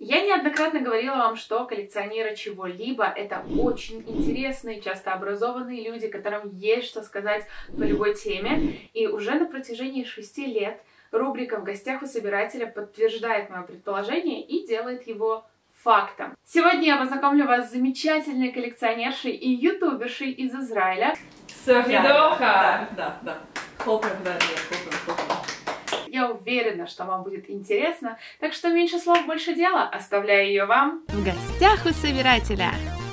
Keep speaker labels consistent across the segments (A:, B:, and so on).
A: Я неоднократно говорила вам, что коллекционеры чего-либо — это очень интересные, часто образованные люди, которым есть что сказать по любой теме. И уже на протяжении 6 лет рубрика «В гостях у собирателя» подтверждает мое предположение и делает его фактом. Сегодня я познакомлю вас с замечательной коллекционершей и ютубершей из Израиля. Софья Доха!
B: Да. Хлопаем.
A: Я уверена, что вам будет интересно, так что меньше слов, больше дела. Оставляю ее вам.
C: В гостях у собирателя.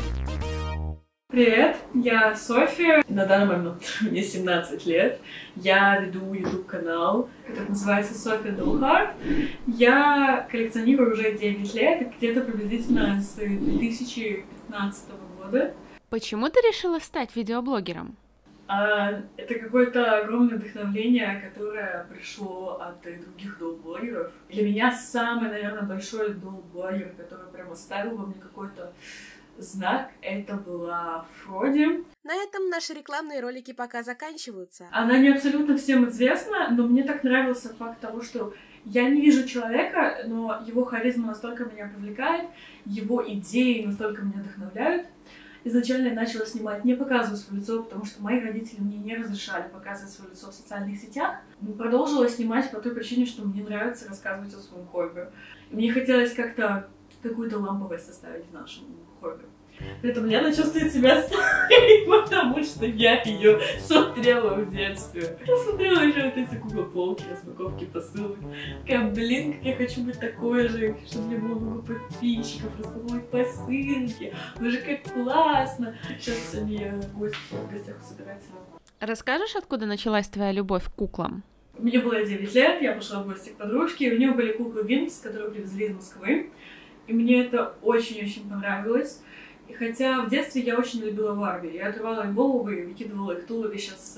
B: Привет, я Софья. На данный момент мне 17 лет. Я веду YouTube-канал, который называется Софья Доха. Я коллекционирую уже 9 лет, где-то приблизительно с 2015 года.
C: Почему ты решила стать видеоблогером?
B: Это какое-то огромное вдохновление, которое пришло от других доу-блогеров. Для меня самый, наверное, большой доу-блогер, который прям оставил во мне какой-то знак, это была Фроди.
D: На этом наши рекламные ролики пока заканчиваются.
B: Она не абсолютно всем известна, но мне так нравился факт того, что я не вижу человека, но его харизма настолько меня привлекает, его идеи настолько меня вдохновляют. Изначально я начала снимать, не показывая свое лицо, потому что мои родители мне не разрешали показывать свое лицо в социальных сетях. Продолжила снимать по той причине, что мне нравится рассказывать о своем хобби. И мне хотелось как-то какую-то ламповость составить в нашем хобби. При этом Лена чувствует себя старой, потому что я ее смотрела в детстве. Я смотрела еще вот эти куклополки, распаковки посылок. Такая, блин, как я хочу быть такой же, чтобы мне было много подписчиков, распаковывать посылки. Боже, как классно. Сейчас сегодня я в гостях у собирателя.
C: Расскажешь, откуда началась твоя любовь к куклам?
B: Мне было 9 лет, я пошла в гости к подружке, и у нее были куклы Винкс, которые привезли из Москвы. И мне это очень-очень понравилось. И хотя в детстве я очень любила Барби, я отрывала их головы и выкидывала их туловище с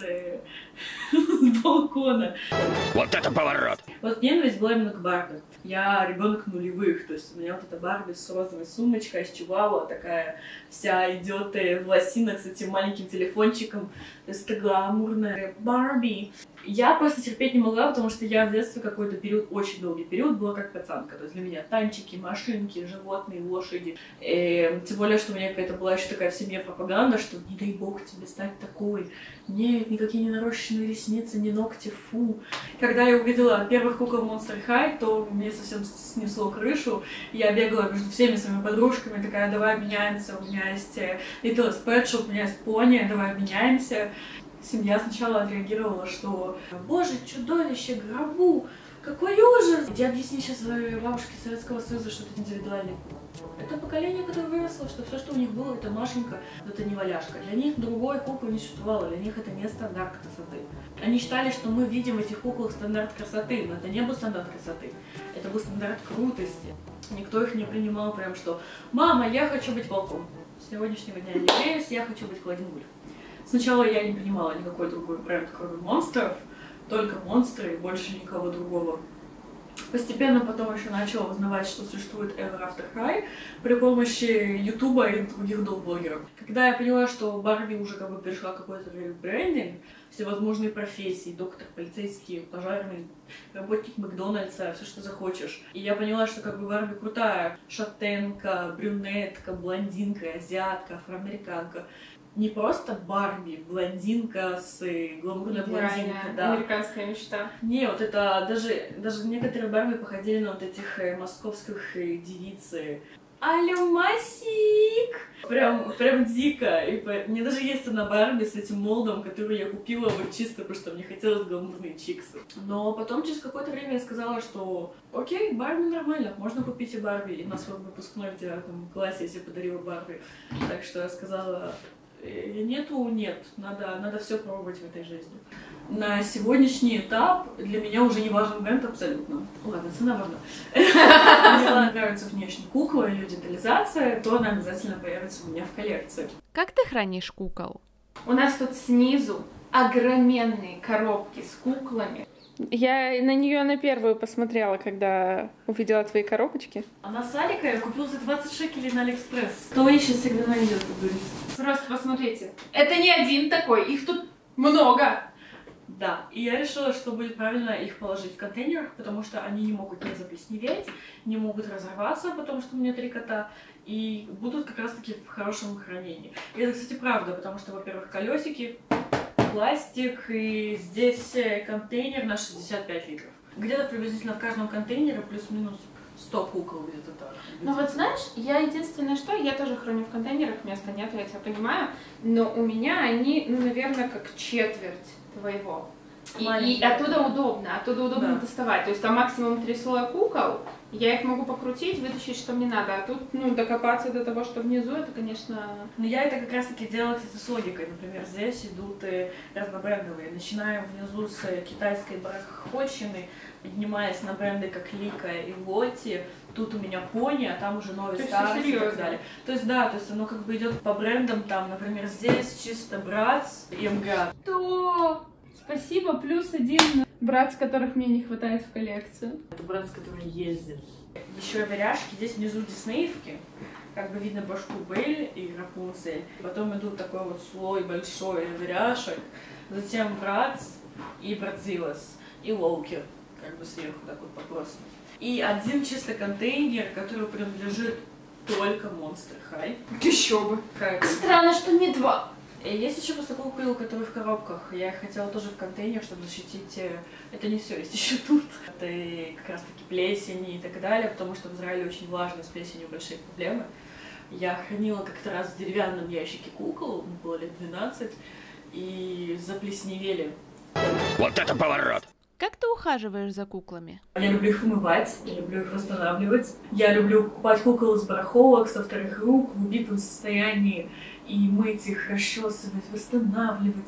B: балкона.
E: Вот это поворот!
B: Вот ненависть была именно к Барби. Я ребенок нулевых, то есть у меня вот эта Барби с розовой сумочкой, с чувала, такая вся идет в лосинах с этим маленьким телефончиком, то есть это гламурная Барби. Я просто терпеть не могла, потому что я в детстве какой-то период, очень долгий период, была как пацанка. То есть для меня танчики, машинки, животные, лошади. И, тем более, что у меня какая-то была еще такая в семье пропаганда, что не дай бог тебе стать такой. Нет, никакие не нарощенные ресницы, ни ногти, фу. Когда я увидела первых кукол Monster High, то мне совсем снесло крышу. Я бегала между всеми своими подружками, такая, давай обменяемся, у меня есть Littlest Pet Shop, у меня есть пони, давай обменяемся. Семья сначала отреагировала, что «Боже, чудовище, гробу! Какой ужас!» Иди объясни сейчас своей бабушке Советского Союза, что это индивидуальный. Это поколение, которое выросло, что все, что у них было, это Машенька, это не валяшка. Для них другой куклы не существовало, для них это не стандарт красоты. Они считали, что мы видим в этих куклах стандарт красоты, но это не был стандарт красоты, это был стандарт крутости. Никто их не принимал прям, что «Мама, я хочу быть волком». С сегодняшнего дня я не греюсь, я хочу быть Клодин Вульф. Сначала я не принимала никакой другой бренд, кроме монстров, только монстры и больше никого другого. Постепенно потом еще начала узнавать, что существует Ever After High при помощи Ютуба и других доу-блогеров. Когда я поняла, что Барби уже как бы перешла какой-то брендинг, всевозможные профессии, доктор, полицейский, пожарный, работник Макдональдса, все, что захочешь. И я поняла, что как бы Барби крутая, шатенка, брюнетка, блондинка, азиатка, афроамериканка. Не просто Барби, блондинка с гламурной блондинкой, да.
A: Американская мечта.
B: Не, вот это даже некоторые Барби походили на вот этих московских девиц. Алло, Масик! Прям дико. И мне даже есть одна Барби с этим молдом, которую я купила вот чисто, потому что мне хотелось гламурные чиксы. Но потом через какое-то время я сказала, что окей, Барби нормально, можно купить и Барби. И на свой выпускной в 9 классе я себе подарила Барби. Так что я сказала... Нет, надо все пробовать в этой жизни. На сегодняшний этап для меня уже не важен бренд абсолютно. Ладно, цена важна. Если она нравится внешне кукла, ее детализация, то она обязательно появится у меня в коллекции.
C: Как ты хранишь кукол?
A: У нас тут снизу огроменные коробки с куклами.
F: Я на нее на первую посмотрела, когда увидела твои коробочки.
B: Она с Алика я купила за 20 шекелей на Алиэкспресс. Кто ищет, всегда найдет, как говорится.
A: Просто посмотрите. Это не один такой, их тут много.
B: Да, и я решила, что будет правильно их положить в контейнерах, потому что они не могут не заплесневеть, не могут разорваться, потому что у меня 3 кота, и будут как раз-таки в хорошем хранении. И это, кстати, правда, потому что, во-первых, колесики, пластик, и здесь контейнер на 65 литров. Где-то приблизительно в каждом контейнере плюс-минус 100 кукол где-то так.
A: Ну вот знаешь, я единственное что, я тоже храню в контейнерах, места нет, я тебя понимаю, но у меня они, ну, наверное, как четверть твоего. И оттуда удобно доставать. То есть там максимум 3 слоя кукол, я их могу покрутить, вытащить, что мне надо. А тут, ну, докопаться до того, что внизу, это, конечно...
B: Но я это как раз-таки делала, кстати, с логикой. Например, здесь идут разнобрендовые. Начинаем внизу с китайской барахольщины, поднимаясь на бренды как Лика и Лотти. Тут у меня Пони, а там уже новый Старс и так далее. То есть, да, то есть оно как бы идет по брендам, там, например, здесь чисто Братс и МГА.
A: То... Спасибо, +1 брат, с которых мне не хватает в коллекцию.
B: Это брат, который ездит. Еще веряшки, здесь внизу диснеевки. Как бы видно башку Белль и Рапунцель. Потом идут такой вот слой большой веряшек. Затем Братс и Братзилас. И Лоукер. Как бы сверху так вот по-простому. И один чисто контейнер, который принадлежит только Monster High.
A: Еще бы. Странно, что не 2.
B: И есть еще просто кукол, которые в коробках. Я их хотела тоже в контейнер, чтобы защитить. Это не все, есть еще тут. Это и как раз таки плесень и так далее, потому что в Израиле очень влажно, с плесенью большие проблемы. Я хранила как-то раз в деревянном ящике кукол, мне было лет 12, и заплесневели.
E: Вот это поворот!
C: Как ты ухаживаешь за куклами?
B: Я люблю их вымывать, я люблю их восстанавливать. Я люблю покупать кукол из барахолок со вторых рук в убитом состоянии и мыть их, расчесывать, восстанавливать,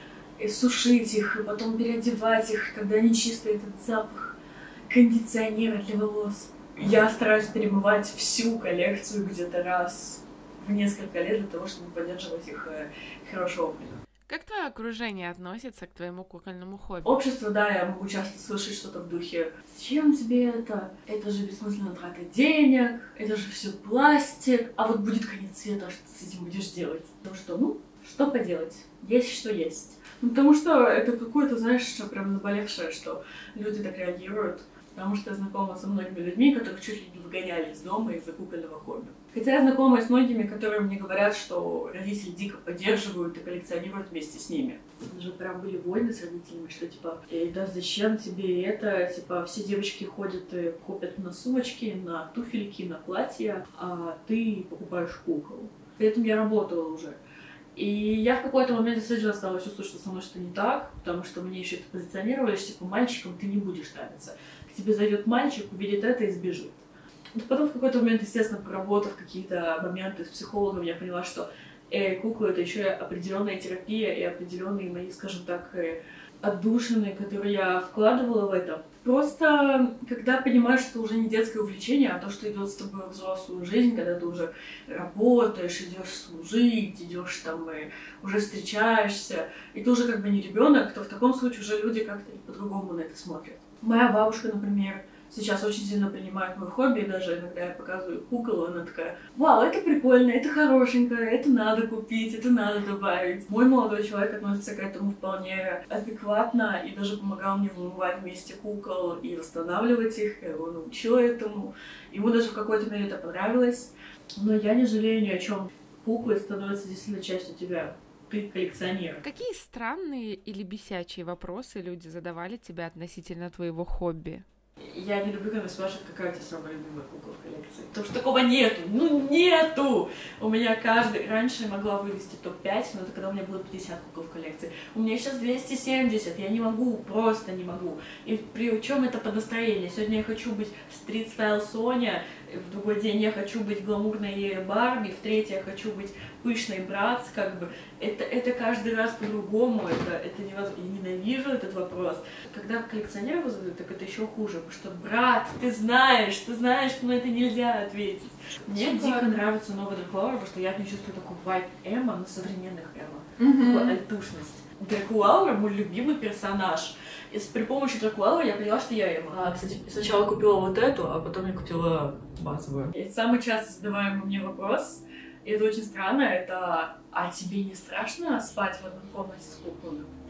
B: и сушить их, и потом переодевать их, когда они чистые, этот запах кондиционера для волос. Я стараюсь перемывать всю коллекцию где-то раз в несколько лет для того, чтобы поддерживать их хороший облик.
C: Как твое окружение относится к твоему кукольному хобби?
B: Общество, да, я могу часто слышать что-то в духе: «Зачем тебе это? Это же бессмысленная трата денег, это же все пластик, а вот будет конец света, что ты с этим будешь делать?» Потому что, ну, что поделать? Есть что есть. Ну, потому что это какое-то, знаешь, что прям наболевшее, что люди так реагируют. Потому что я знакома со многими людьми, которых чуть ли не выгоняли из дома из-за кукольного хобби. Хотя я знакома с многими, которые мне говорят, что родители дико поддерживают и коллекционируют вместе с ними. Даже прям были войны с родителями, что типа: да зачем тебе это? Типа все девочки ходят и копят на сумочки, на туфельки, на платья, а ты покупаешь кукол. При этом я работала уже. И я в какой-то момент действительно стала чувствовать, что со мной что-то не так, потому что мне еще это позиционировали, что типа мальчиком ты не будешь нравиться. К тебе зайдет мальчик, увидит это и сбежит. Потом в какой-то момент, естественно, проработав какие-то моменты с психологом, я поняла, что куклы — это еще определенная терапия и определенные мои, скажем так, отдушины, которые я вкладывала в это. Просто когда понимаешь, что уже не детское увлечение, а то, что идет с тобой в взрослую жизнь, когда ты уже работаешь, идешь служить, идешь там и уже встречаешься, и ты уже как бы не ребенок, то в таком случае уже люди как-то по-другому на это смотрят. Моя бабушка, например, сейчас очень сильно принимает мой хобби, и даже иногда я показываю кукол, она такая: «Вау, это прикольно, это хорошенькое, это надо купить, это надо добавить». Мой молодой человек относится к этому вполне адекватно и даже помогал мне вымывать вместе кукол и восстанавливать их, я его научила этому. Ему даже в какой-то мере это понравилось. Но я не жалею ни о чем. Куклы становятся действительно частью тебя. Ты коллекционер.
C: Какие странные или бесячие вопросы люди задавали тебе относительно твоего хобби?
B: Я не люблю, когда спрашивают, какая у тебя самая любимая кукла в коллекции. Потому что такого нету. Ну, нету! У меня каждый... Раньше я могла вывести топ-5, но это когда у меня было 50 кукол в коллекции. У меня сейчас 270. Я не могу, просто не могу. И при чем это по настроению? Сегодня я хочу быть стрит-стайл Соня, в другой день я хочу быть гламурной Барби, в третий я хочу быть пышной Братс, как бы. Это каждый раз по-другому, это невозможно. Я ненавижу этот вопрос. Когда коллекционеры его задают, так это еще хуже, потому что: брат, ты знаешь, что на это нельзя ответить. Мне дико нравится новый Дракулауэр, потому что я от нее чувствую такой вайб эмо, но современных эмо. Такую альтушность. Дракулауэр — мой любимый персонаж. И при помощи Дракулауэра я поняла, что я эмо. Кстати, сначала купила вот эту, а потом я купила базовую. И самый часто задаваемый мне вопрос, и это очень странно, это: а тебе не страшно спать в одной комнате с куклами?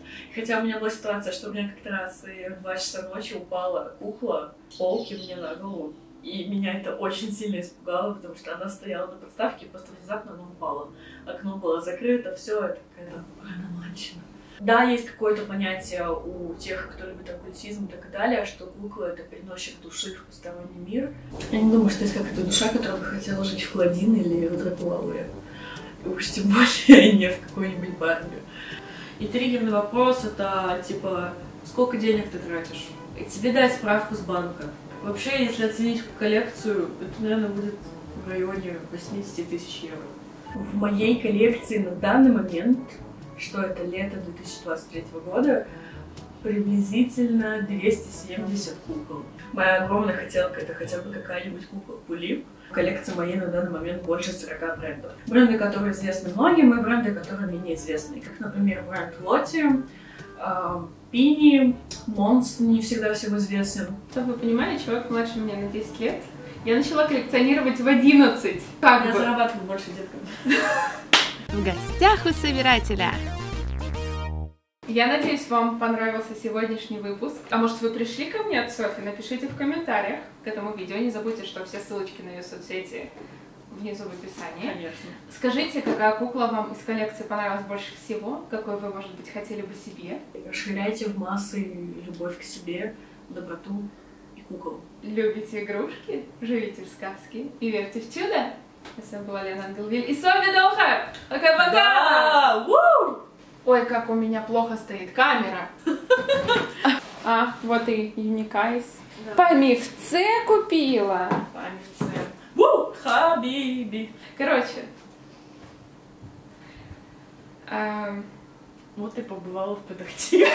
B: Хотя у меня была ситуация, что у меня как-то раз и в 2 часа ночи упала кукла с полки мне на голову. И меня это очень сильно испугало, потому что она стояла на подставке, и просто внезапно она упала. Окно было закрыто, все это какая-то паранормальщина. Да, есть какое-то понятие у тех, кто любит оккультизм и так далее, что кукла — это переносчик души в посторонний мир. Я не думаю, что есть какая-то душа, которая бы хотела жить в Клодин или в Дракулауре. И уж тем более не в какой-нибудь Барби. И триггерный вопрос — это типа, сколько денег ты тратишь? И тебе дать справку с банка. Вообще, если оценить коллекцию, это, наверное, будет в районе 80 тысяч евро. В моей коллекции на данный момент, что это лето 2023 года, приблизительно 270 кукол. Моя огромная хотелка — это хотя бы какая-нибудь кукла Пули. В коллекции моей на данный момент больше 40 брендов. Бренды, которые известны многим, и бренды, которые менее известны. Как, например, бренд Лотти, Пини, Монст не всегда всем известен.
A: Чтобы вы понимали, человек младше меня на 10 лет. Я начала коллекционировать в 11.
B: Я зарабатываю больше детками.
D: В гостях у собирателя.
A: Я надеюсь, вам понравился сегодняшний выпуск. А может, вы пришли ко мне от Софи? Напишите в комментариях к этому видео. Не забудьте, что все ссылочки на ее соцсети внизу в описании.
B: Конечно.
A: Скажите, какая кукла вам из коллекции понравилась больше всего? Какой вы, может быть, хотели бы себе?
B: Расширяйте в массы любовь к себе, доброту и кукол.
A: Любите игрушки? Живите в сказке и верьте в чудо? С вами была Лена Ангелвиль и Софи Долхар. Пока-пока!
B: Да!
A: Ой, как у меня плохо стоит камера.
F: А, вот и Юникайс. Памивце купила.
B: Памятце. Хабиби.
A: Короче.
B: Вот ты побывала в Педахтире.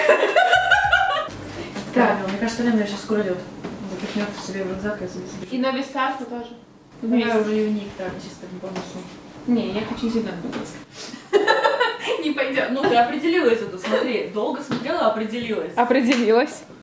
A: Так.
B: Мне кажется, Лена сейчас скоро идет. Запихнет в себе в рюкзак и забежит.
A: И Нови Старфу тоже.
B: Я уже юник, так, чисто не помню.
A: Не, я хочу зеленую глазку. Не пойдет.
B: Ну, ты определилась это, смотри. Долго смотрела, определилась.
F: Определилась.